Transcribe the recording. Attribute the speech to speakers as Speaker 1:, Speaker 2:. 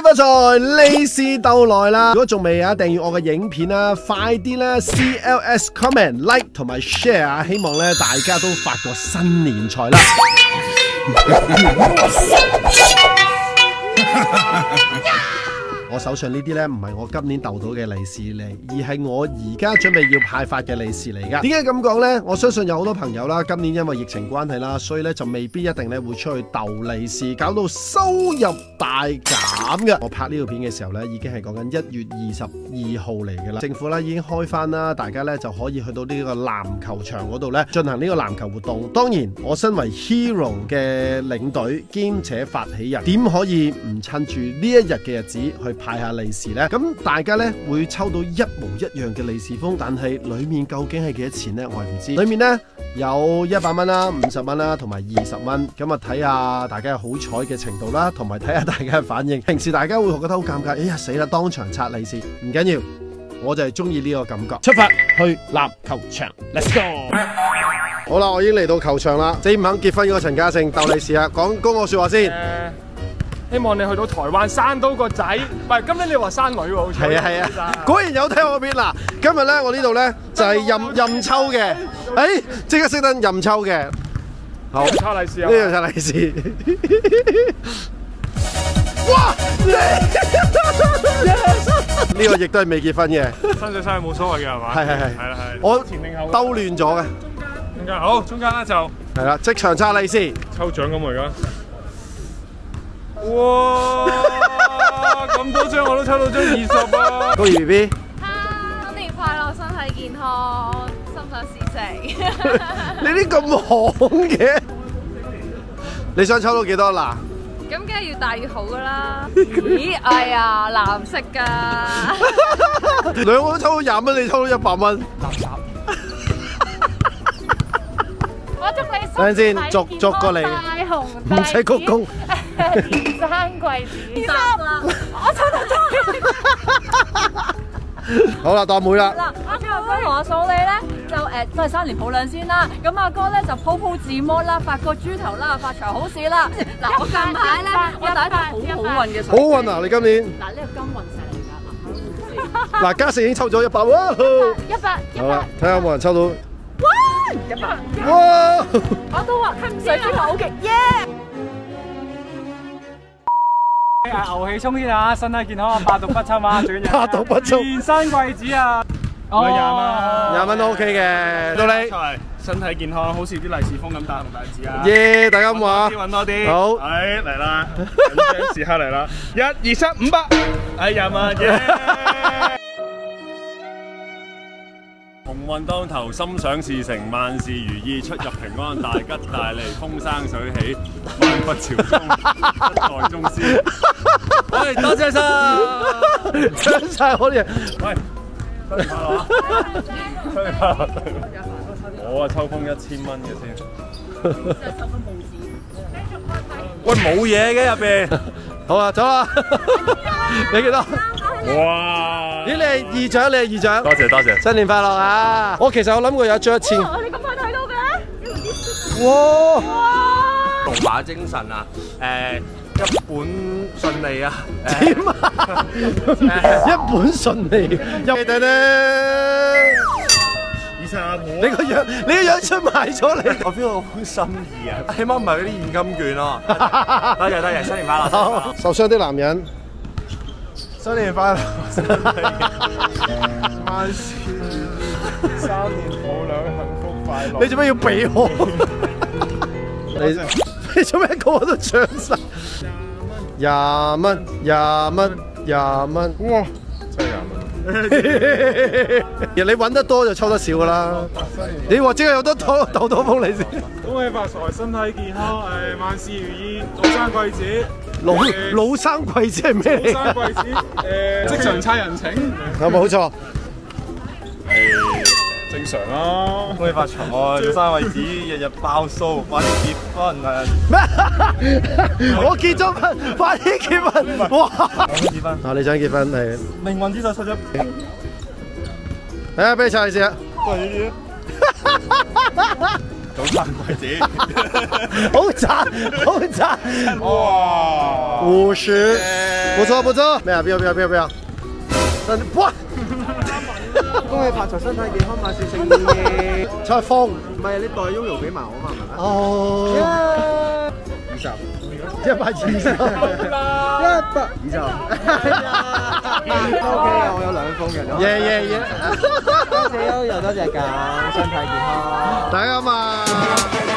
Speaker 1: 發財，利是到來啦！如果仲未訂閱我嘅影片啦，快啲啦 CLS comment like 同埋 share 啊！希望咧大家都發個新年財啦！我手上呢啲呢，唔係我今年逗到嘅利是嚟，而係我而家準備要派發嘅利是嚟噶。點解咁講呢？我相信有好多朋友啦，今年因為疫情關係啦，所以咧就未必一定咧會出去逗利是，搞到收入大減嘅。我拍呢條片嘅時候呢，已經係講緊1月22號嚟嘅啦。政府咧已經開翻啦，大家咧就可以去到呢個籃球場嗰度咧進行呢個籃球活動。當然，我身為 Hero 嘅領隊兼且發起人，點可以唔趁住呢一日嘅日子去派下利是呢？咁大家呢會抽到一模一樣嘅利是封，但係裏面究竟係幾多錢呢？我係唔知。裏面呢有100蚊啦、50蚊啦，同埋20蚊。咁啊睇下大家好彩嘅程度啦，同埋睇下大家嘅反應。平時大家會覺得好尷尬，哎呀死啦，當場拆利是，唔緊要，我就係中意呢個感覺。出發去籃球場 ，Let's go！ 好啦，我已經嚟到球場啦。死唔肯結婚嗰個陳嘉誠鬥利是啊！講公我說話先。
Speaker 2: 希望你去到台灣生到個仔，唔係今年你話生女喎，好似
Speaker 1: 係啊係啊，果然有睇我片嗱。今日咧我呢度咧就係任抽嘅，誒即刻識得任抽嘅，好
Speaker 2: 抽利是啊！
Speaker 1: 呢樣抽利是，哇！呢個亦都係未結婚嘅，
Speaker 2: 生仔生女冇所謂嘅係嘛？係啦係，
Speaker 1: 我兜亂咗嘅。
Speaker 2: 中間好，中間咧就
Speaker 1: 係啦，即場拆利是，
Speaker 2: 抽獎咁而家。哇！咁多張我都抽到張20啊！
Speaker 1: 高兒 B，
Speaker 3: 新年快樂，身體健康，心想事成。
Speaker 1: 你啲咁行嘅，你想抽到幾多嗱？
Speaker 3: 咁梗係越大越好噶啦！咦，哎呀，藍色㗎，
Speaker 1: 兩個都抽到20蚊，你抽到100蚊，垃圾！
Speaker 3: 我祝你
Speaker 1: 等陣先，逐個嚟，唔使鞠躬。
Speaker 3: 天生貴子，我抽到咗。
Speaker 1: 好啦，當妹啦。
Speaker 4: 嗱，阿哥同阿嫂你咧就都係3年抱兩先啦。咁阿哥咧就鋪字幕啦，發個豬頭啦，發財好事啦。嗱，我近排咧我第一個好運嘅水。
Speaker 1: 好運啊！你今年
Speaker 4: 嗱，呢個金運石嚟㗎。
Speaker 1: 嗱，嘉誠已經抽咗100喎。
Speaker 3: 100，
Speaker 1: 好啦，睇下有冇人抽到。
Speaker 4: 哇！100。
Speaker 1: 哇！
Speaker 4: 我都話水晶好極耶！
Speaker 2: 牛氣沖天啊！身體健康啊，百毒不侵啊，最緊要
Speaker 1: 百毒不侵，
Speaker 2: 天生貴子啊！20蚊
Speaker 1: 都 OK 嘅，到你。
Speaker 2: 身體健康，好似啲利是封咁大紅大紫啊！
Speaker 1: 耶！大家咁話，
Speaker 2: 揾多啲，
Speaker 1: 好，
Speaker 2: 係嚟啦，緊張時刻嚟啦！1、2、3、500，哎呀嘛耶！鴻運當頭，心想事成，萬事如意，出入平安，大吉大利，風生水起，萬佛朝宗，一代宗師。喂，多謝晒，
Speaker 1: 搶晒我啲嘢。
Speaker 2: 喂，新年快樂啊！新年快樂！我啊抽封1000蚊嘅先。喂，冇嘢嘅入邊。
Speaker 1: 好啊，走啦。你幾多？
Speaker 2: 哇！
Speaker 1: 咦，你係二獎，你係二獎。
Speaker 2: 多謝多謝，
Speaker 1: 新年快樂啊！我其實有諗過有一張1000。
Speaker 3: 你咁快睇到嘅？
Speaker 1: 哇！
Speaker 5: 龍馬精神啊！一本順利啊！
Speaker 1: 點啊？一本順利，入嚟咧。你個樣出賣咗你。
Speaker 5: 我 feel 到好心意啊！起碼唔係嗰啲現金券咯。多謝多謝，新年快樂！
Speaker 1: 受傷的男人，新年快樂！
Speaker 2: 萬事3年抱兩幸福快樂。
Speaker 1: 你做咩要俾我？你做咩個個都搶晒？20蚊，20蚊，20蚊，哇！
Speaker 2: 真係20蚊。
Speaker 1: 你揾得多就抽得少噶啦。你話即係有得鬥多封利是。
Speaker 2: 恭喜發財，身體健康，萬事如意，老生貴子。
Speaker 1: 老生貴子係咩嚟？
Speaker 2: 老生貴子，即場差人情。
Speaker 1: 冇錯。
Speaker 2: 正常啦。
Speaker 5: 恭喜發財，老生貴子，日日爆數，快啲結婚啊！
Speaker 1: 咩？我結咗婚，快啲結婚！哇！
Speaker 5: 結婚
Speaker 1: 啊，你想結婚係？
Speaker 5: 命運之手出咗。
Speaker 1: 嚟啊，俾你拆利是啊！
Speaker 5: 早生貴子，
Speaker 1: 好賺，好賺！
Speaker 5: 哇
Speaker 1: 50。 冇錯冇錯。咩啊？邊個？哇！
Speaker 6: 恭喜發財，身體健康，萬事勝意。
Speaker 1: 蔡風，
Speaker 6: 唔係你代 Yoyo 俾埋我嘛？係咪？
Speaker 1: 哦，20，120，
Speaker 6: OK 啊，我有2封嘅。
Speaker 1: 耶！
Speaker 6: 多謝 Yoyo，多謝咁，身體健康。
Speaker 1: 大家好嘛。